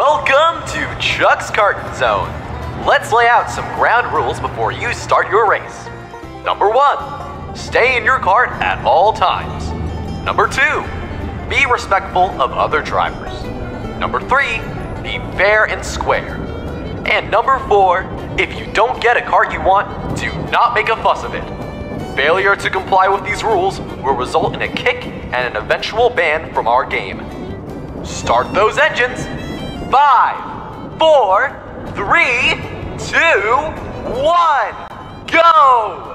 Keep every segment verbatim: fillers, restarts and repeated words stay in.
Welcome to Chuck's Karting Zone. Let's lay out some ground rules before you start your race. Number one, stay in your kart at all times. Number two, be respectful of other drivers. Number three, be fair and square. And number four, if you don't get a kart you want, do not make a fuss of it. Failure to comply with these rules will result in a kick and an eventual ban from our game. Start those engines. Five, four, three, two, one, go!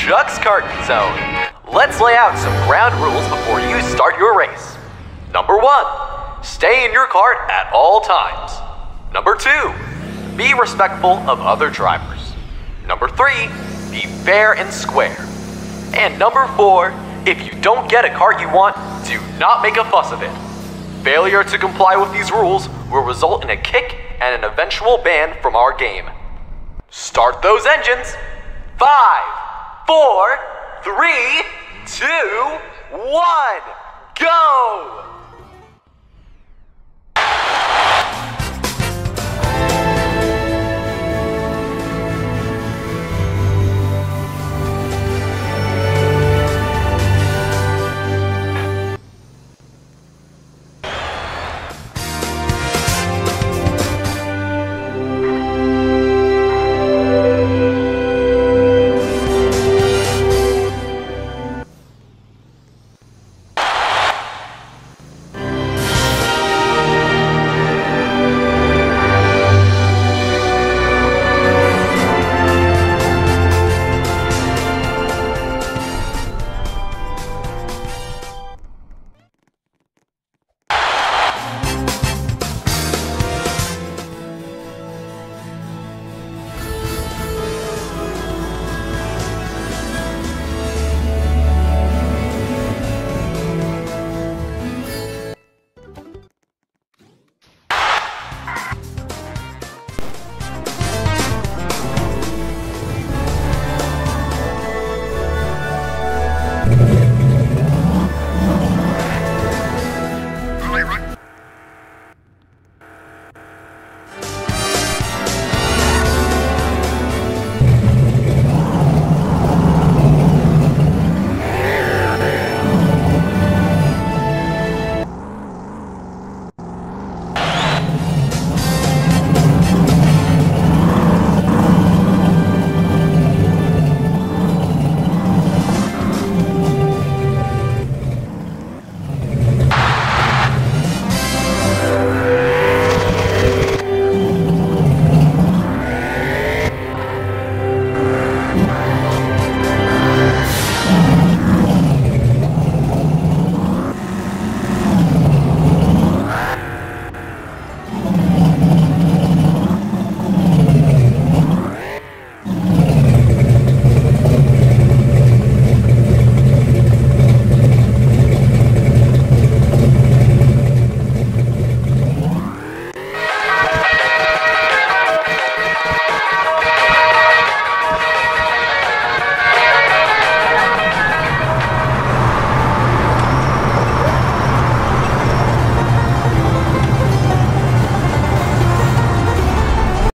Chuck's Karting Zone. Let's lay out some ground rules before you start your race. Number one, stay in your cart at all times. Number two, be respectful of other drivers. Number three, be fair and square. And number four, if you don't get a cart you want, do not make a fuss of it. Failure to comply with these rules will result in a kick and an eventual ban from our game. Start those engines. Five, four, three, two, one, go!